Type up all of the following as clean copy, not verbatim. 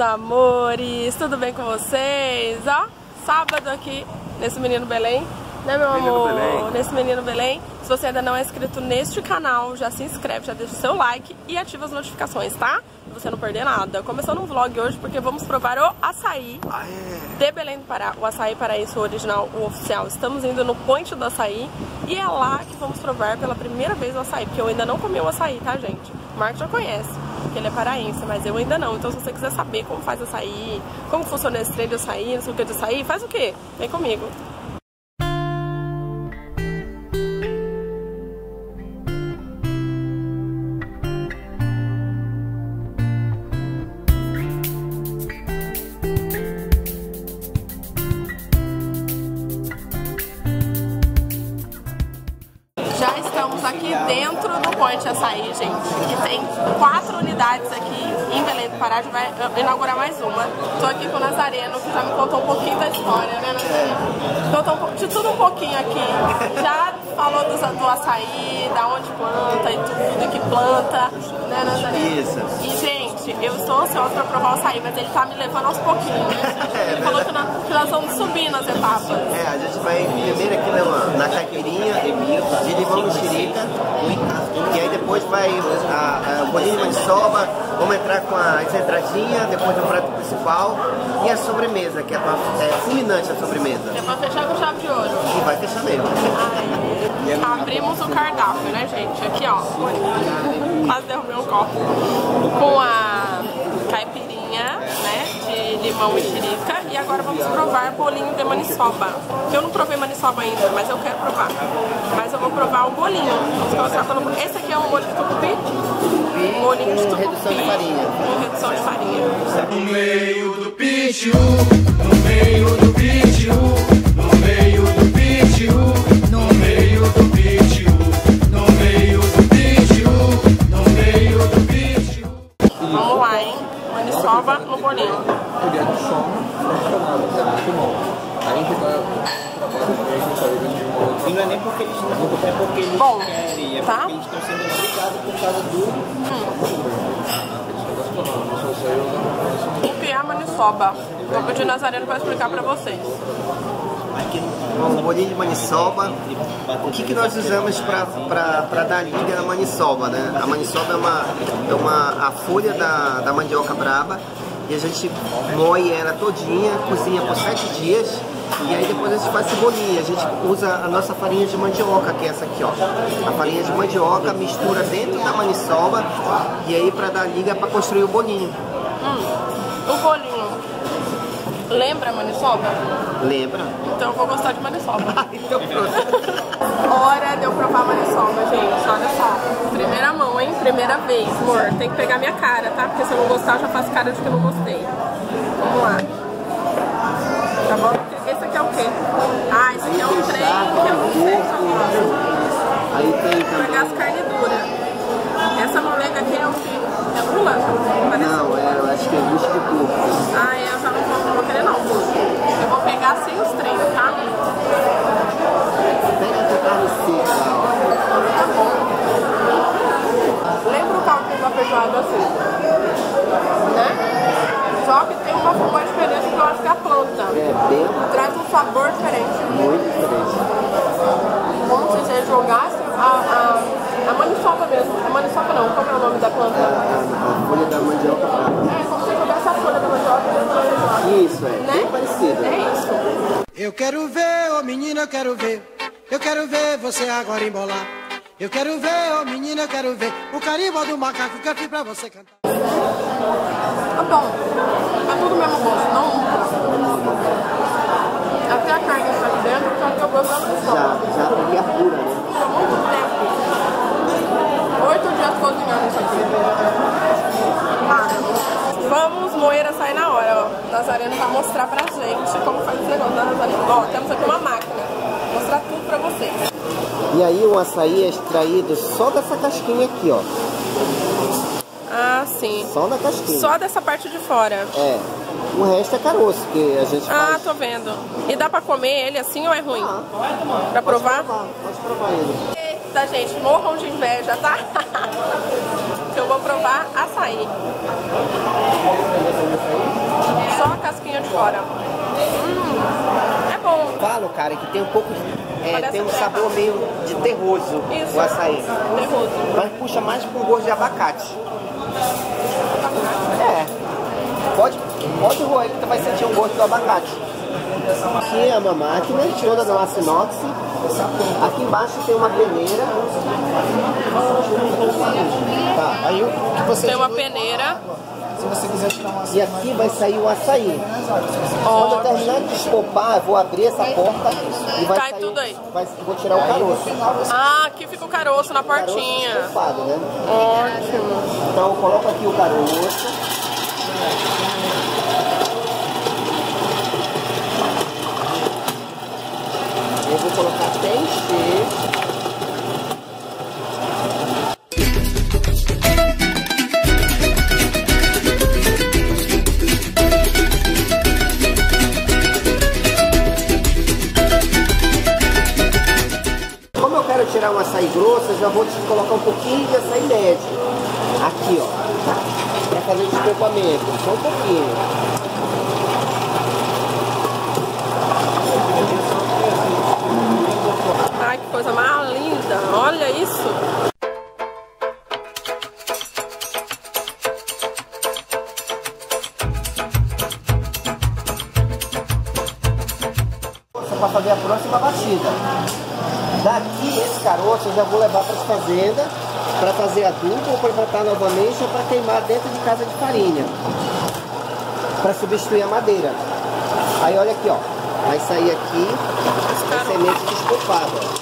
amores, tudo bem com vocês? Ó, sábado aqui nesse Menino Belém, né, meu amor? Nesse Menino Belém. Se você ainda não é inscrito neste canal, já se inscreve, já deixa o seu like e ativa as notificações, tá? Pra você não perder nada. Começando um vlog hoje porque vamos provar o açaí de Belém do Pará, o açaí paraense original, o oficial. Estamos indo no Point do Açaí e é lá que vamos provar pela primeira vez o açaí, porque eu ainda não comi o açaí, tá, gente? O Marcos já conhece, porque ele é paraense, mas eu ainda não. Então se você quiser saber como faz açaí, como funciona esse trem de açaí, não sei o que de açaí, faz o quê? Vem comigo. Já estamos aqui dentro do Point Açaí, gente, que tem 4 unidades aqui em Belém do Pará, já vai inaugurar mais uma. Tô aqui com o Nazareno, que já me contou um pouquinho da história, né, Nazareno? Contou de tudo um pouquinho aqui. Já falou do açaí, da onde planta e tudo, que planta, né, Nazareno? Isso. E, gente, eu estou ansiosa pra provar o açaí, mas ele tá me levando aos pouquinhos. Ele falou que nós vamos subir nas etapas. A gente vai primeiro aqui na caipirinha de limão mexerica, e aí depois vai o bolinho de maniçoba, vamos entrar com as entradinhas, depois o prato principal e a sobremesa, que é fulminante a sobremesa. É pra fechar com chave de ouro. E vai fechar mesmo. Abrimos o cardápio, né, gente? Aqui, ó. Quase derrubei um copo. Com a caipirinha, né, de limão e mexerica. E agora vamos provar bolinho de maniçoba. Eu não provei maniçoba ainda, mas eu quero provar. Mas eu vou provar o bolinho. Vamos colocar pelo... Esse aqui é um molho de tucupi. Um bolinho de tucupi. Redução de farinha. Com redução de farinha. No meio do pitiu, no meio do pitiu, no meio do pitiu, no meio do pitiu, no meio do pitiu, no meio do pitiu. Vamos lá, hein? Maniçoba no bolinho. E não é nem porque eles não, é porque eles Bom, querem, é tá? porque eles estão sendo obrigados por causa O que é a maniçoba? Vou pedir o Nazareno para explicar para vocês. Aqui no bolinho de maniçoba, o que nós usamos para dar liga na maniçoba, né? A maniçoba é a folha da mandioca braba, e a gente moe ela todinha, cozinha por 7 dias, e aí depois a gente faz esse bolinho. A gente usa a nossa farinha de mandioca, que é essa aqui, ó. A farinha de mandioca mistura dentro da maniçoba, e aí para dar liga para construir o bolinho. O bolinho lembra a maniçoba? Lembra? Então eu vou gostar de maniçoba. Então pronto. Hora de eu provar maniçoba, gente. Olha só. Primeira mão, hein? Primeira vez, amor. Tem que pegar minha cara, tá? Porque se eu não gostar, eu já faço cara de que eu não gostei. Vamos lá. Tá bom? Esse aqui é o quê? Ah, esse aqui é um trem que eu não sei se eu gosto. Aí tem Vou pegar as carnes duras. Essa molenga aqui é o quê? É lula? Parece. Não, eu acho que é bucho de porco. Ah, eu já não vou querer não. Eu vou pegar sem os treinos, tá? Pega essa carne seca, ó. Tá bom. Lembra o cálculo da feijoada assim? Né? Só que tem uma diferença que eu acho que é a planta. Bem, Traz um sabor diferente. muito diferente. Como se você jogasse a maniçoba mesmo. A maniçoba não, qual é o nome da planta? A folha da mandioca brava. É, como se você jogasse a folha da mandioca dentro da feijoada. Isso, Né? bem parecido. É isso. Eu quero ver, ô menina, eu quero ver. Eu quero ver você agora embolar. Eu quero ver, ô menina, eu quero ver. O carimbó do macaco que eu fiz pra você cantar. Tá bom. É tudo o mesmo gosto, não muda. Até a carne está aqui dentro, só que eu gosto da maniçoba. Já peguei a pura, né? Ficou muito tempo. 8 dias cozinhando isso aqui. Vamos moer açaí na hora, ó. O Nazareno vai mostrar pra gente como faz esse negócio da Nazareno. Ó, temos aqui uma máquina. Vou mostrar tudo pra vocês. E aí o açaí é extraído só dessa casquinha aqui, ó. Ah, sim. Só da casquinha. Só dessa parte de fora. É. O resto é caroço, que a gente faz. Ah, tô vendo. E dá pra comer ele assim ou é ruim? Ah, Pra provar? pode provar ele. Eita, gente, morram de inveja, tá? Que eu vou provar açaí. açaí. Só a casquinha de fora. É bom. Falo, cara, que tem um pouco Parece tem um terra. sabor meio de terroso Isso. o açaí. Terroso. Mas puxa mais com gosto de abacate. É. Pode roer aí que tu vai sentir o gosto do abacate. Aqui é uma máquina toda no aço inox. Aqui embaixo tem uma peneira. Tá, aí o que você Tem uma peneira. Se você quiser tirar uma E aqui vai sair o açaí. Quando eu terminar de estopar, eu vou abrir essa porta e vai Cai sair. tudo aí. Vou tirar o caroço. Ah, aqui fica o caroço na Caroço portinha. estofado, né? Ótimo. Então eu coloco aqui o caroço. Eu vou colocar até encher. Como eu quero tirar um açaí grosso, eu já vou colocar um pouquinho de açaí médio. Aqui, ó. Pra fazer o desculpamento. Só um pouquinho. Ai, que coisa mais linda. Olha isso. Para fazer a próxima batida. Daqui, esse caroço eu já vou levar para as fazendas para fazer adubo ou para botar novamente ou para queimar dentro de casa de farinha para substituir a madeira. Aí olha aqui, ó, vai sair aqui a semente desculpada.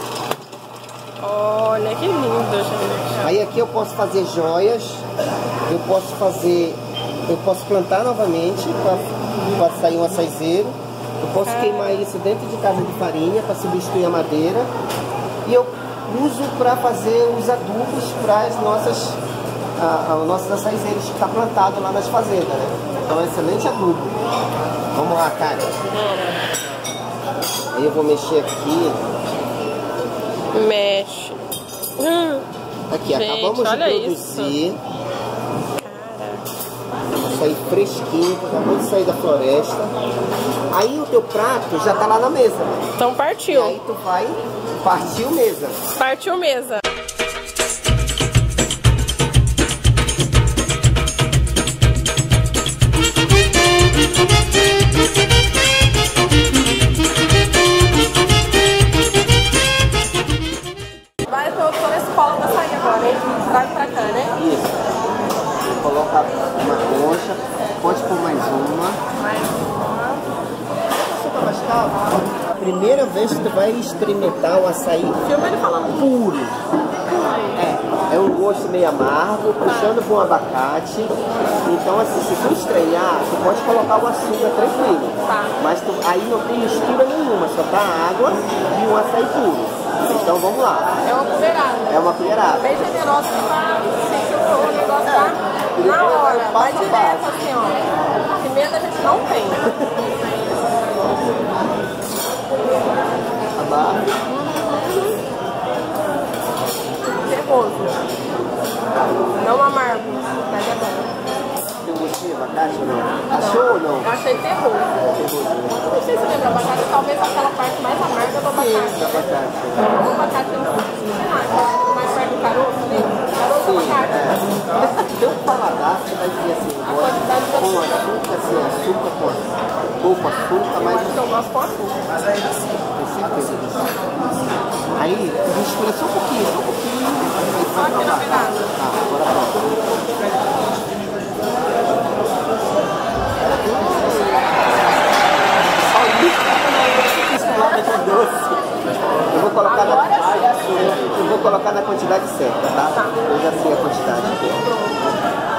Olha que lindo, gente. Aí aqui eu posso fazer joias, eu posso plantar novamente para sair um açaizeiro. Eu posso queimar isso dentro de casa de farinha para substituir a madeira. E eu uso para fazer os adubos para os nossos açaizeiros que está plantado lá nas fazendas, né? Então é um excelente adubo. Vamos lá, cara. Aí eu vou mexer aqui. Mexe. Aqui, Gente, acabamos de olha produzir. Sair fresquinho, acabou de sair da floresta. Aí o teu prato já tá lá na mesa. Então E partiu. aí tu vai partir mesa. Partiu mesa. Vai toda esse polo da sair agora, hein? Traz pra cá, né? Isso. Coloca uma concha, pode pôr mais uma. Mais uma. Açúcar mascavo. A primeira vez que tu vai experimentar o açaí Filma ele falando. puro. É um gosto meio amargo, puxando para um abacate. Então, assim, se tu estranhar, tu pode colocar o açúcar tranquilo. Tá. Mas aí não tem mistura nenhuma, só tá água e um açaí puro. Então vamos lá. É uma colherada. É uma colherada. Bem generosa que tá, assim, o negócio tá na hora. Vai direto assim, ó. Pimenta a gente não tem. Abaixo. Terroso. Não amargo, mas é bom. Tem gostinho de abacate ou não? Achou ou não? Eu achei terroso. Não sei se lembra abacate, talvez aquela parte mais amarga do abacate. Sim, abacate. O abacate, sei lá, mais perto do caroço ali. Caroço do abacate. Tem um paladar que vai dizer assim, quantidade de com açúcar, sem açúcar, com pouco açúcar, mas Acho que eu gosto com açúcar. tem certeza disso. Aí, a gente escolhe só um pouquinho, só um pouquinho. Só aqui na beirada. Tá, agora pronto. Eu vou colocar eu vou colocar na quantidade certa, tá? Eu já sei a quantidade.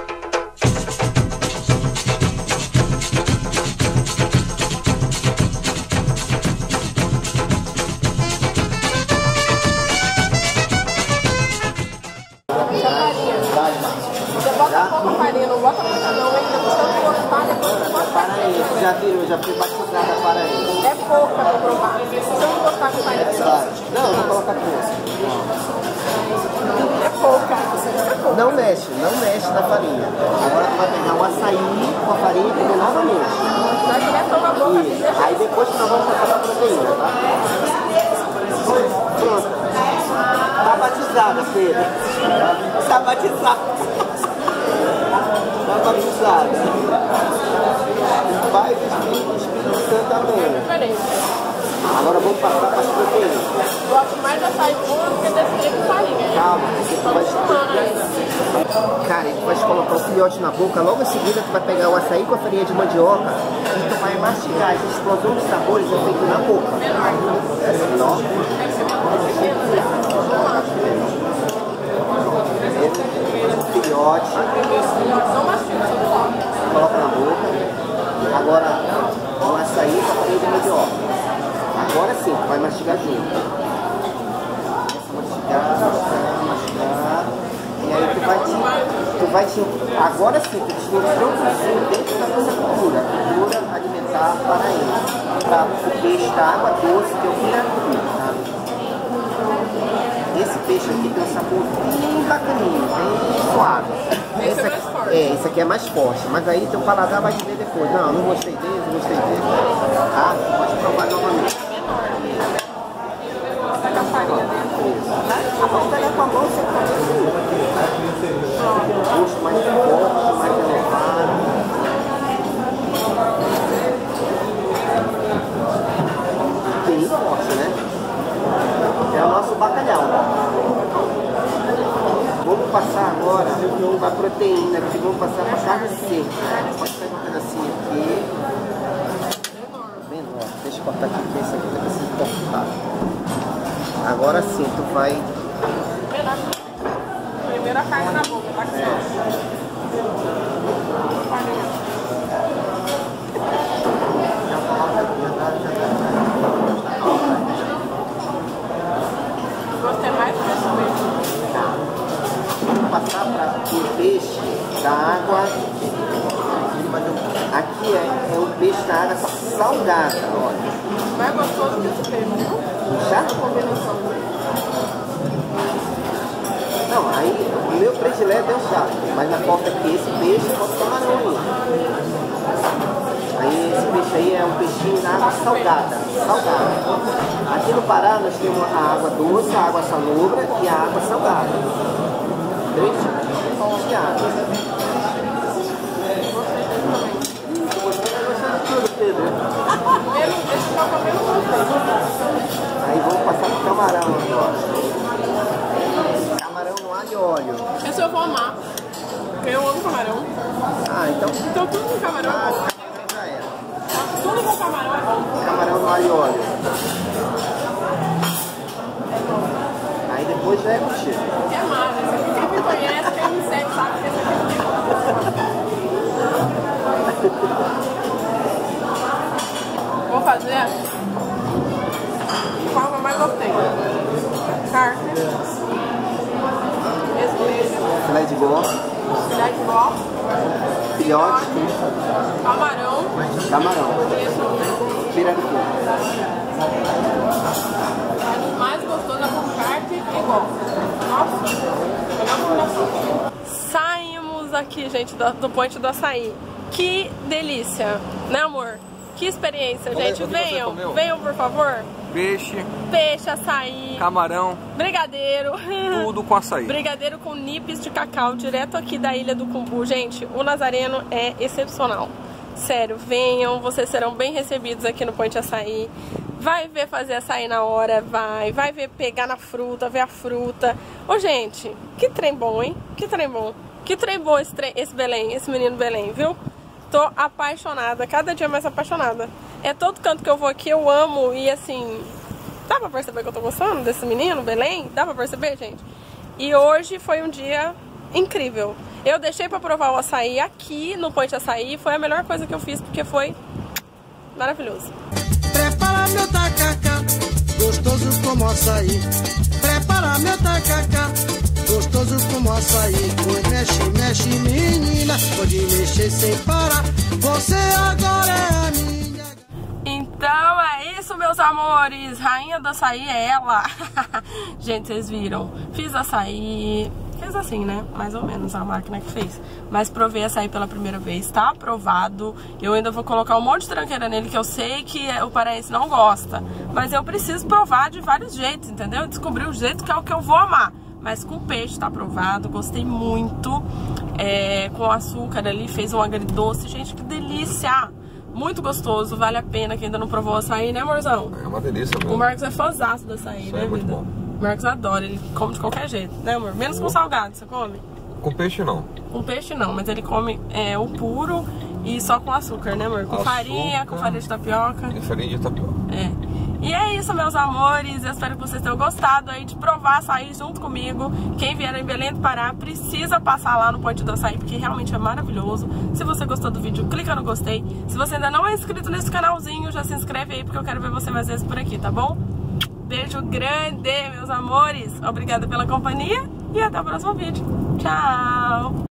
Você bota pouco farinha, não bota muita não, hein? Depois que eu gostar, depois você bota Para aí, já viram, já fui batizada para aí. É pouca pra provar. Se você não gostar com farinha, Não, eu vou colocar com é pouca. É pouca. não mexe na farinha. Agora tu vai pegar o açaí com a farinha e comer novamente. Vai direto na boca. Isso. Aí depois que nós vamos passar a proteína, tá? Pronto. Tá batizada, Pedro. Tá batizada. Tá batizada. Pai do Espírito Santo, amém. Agora vamos passar para as proteínas. Gosto mais de açaí puro do que desse jeito de farinha. Calma, tu vai... Cara, tu vai colocar o filhote na boca, logo em seguida tu vai pegar o açaí com a farinha de mandioca e tu vai mastigar. Essa explosão de sabores é feita na boca. É menor. Filhote. Coloca na boca. Agora o açaí com a farinha de mandioca. Agora sim, tu vai mastigar junto. Mastigar. E aí tu vai te... Agora sim, tu desconstruiu dentro da nossa cultura alimentar paraense. Para o peixe da água doce que eu piracuru, tá? Esse peixe aqui tem um sabor bem bacaninho, bem suave. Esse é mais forte. Esse aqui é mais forte, mas aí teu paladar vai dizer depois. Não gostei desse, não gostei desse. Tá? Pode provar novamente. Pega a farinha dentro. A pode pegar com a mão, você pode. Gosto mais forte, mais elevado. Bem forte, né? É o nosso bacalhau. Vamos passar agora a proteína, que vamos passar para carne seca. Pode pegar um pedacinho aqui. Menor. Deixa eu cortar aqui, porque esse aqui tá precisando cortar. Agora sim, tu vai... Primeiro a carne na boca, tá aqui, ó. Gostei mais do peixe. Tá. Vamos passar para o peixe da água. Aqui é o peixe da água salgada, olha. Mais gostoso que esse peixe, viu? Já? Combinação. Não, aí o meu predileto é o chato, mas na porta aqui esse peixe pode tomar não. Aí esse peixe aí é um peixinho na água salgada. Aqui no Pará nós temos a água doce, a água salobra e a água salgada. 3 tipos de água. Gostando de tudo, Pedro. Aí vamos passar pro camarão agora. Camarão no alho e óleo. Esse eu vou amar, porque eu amo camarão. Ah, então... Então tudo com camarão é bom. Já era. Tudo com camarão é bom. Camarão no alho e óleo. Aí depois já é contigo. Que é massa. Quem me conhece, quem me segue, sabe que esse aqui é vou fazer qual que eu mais gostei. Carne. Esse peixe. Filé de bó. Filé de bó. Filhote. Camarão. Camarão. Pirarucu. O mais gostoso é com carne e bó. Nossa, melhor combinação. Saímos aqui, gente, do Ponte do Açaí. Que delícia, né, amor? Que experiência, gente. Venham, por favor. Peixe, açaí, camarão, brigadeiro. Tudo com açaí. Brigadeiro com nibs de cacau, direto aqui da Ilha do Cumbu. Gente, o Nazareno é excepcional. Sério, venham, vocês serão bem recebidos aqui no Ponte Açaí. Vai ver fazer açaí na hora, vai ver pegar na fruta, ver a fruta. Ô, gente, que trem bom, hein? Que trem bom. Que trem bom esse Belém, esse menino Belém, viu? Tô apaixonada, cada dia mais apaixonada. É todo canto que eu vou aqui, eu amo. E assim, dá pra perceber que eu tô gostando desse menino, Belém? Dá pra perceber, gente? E hoje foi um dia incrível. Eu deixei pra provar o açaí aqui no Ponte Açaí. Foi a melhor coisa que eu fiz, porque foi maravilhoso. Prepara meu tacacá, gostoso como açaí. Prepara meu tacacá, gostoso como açaí. Pois mexe, menina, pode mexer sem parar. Você agora é a minha. Então é isso, meus amores. Rainha do açaí é ela. Gente, vocês viram? Fiz açaí, Fez assim, né? Mais ou menos a máquina que fez. Mas provei açaí pela primeira vez, tá aprovado. Eu ainda vou colocar um monte de tranqueira nele, que eu sei que o paraense não gosta. Mas eu preciso provar de vários jeitos, entendeu? Descobrir o jeito que é o que eu vou amar. Mas com peixe tá aprovado, gostei muito. Com açúcar ali, fez um agridoce. Gente, que delícia! Muito gostoso, vale a pena. Quem ainda não provou açaí, né, amorzão? É uma delícia mesmo. O Marcos é fãzaço do açaí, né, muito vida? bom. O Marcos adora, ele come de qualquer jeito, né, amor? Menos com salgado, você come? Com peixe não. Com peixe não, mas ele come o puro e só com açúcar, né, amor? Com Açúcar, farinha, com farinha de tapioca. E farinha de tapioca. E é isso, meus amores. Eu espero que vocês tenham gostado aí de provar açaí junto comigo. Quem vier em Belém do Pará precisa passar lá no Ponte do Açaí, porque realmente é maravilhoso. Se você gostou do vídeo, clica no gostei. Se você ainda não é inscrito nesse canalzinho, já se inscreve aí, porque eu quero ver você mais vezes por aqui, tá bom? Beijo grande, meus amores. Obrigada pela companhia e até o próximo vídeo. Tchau!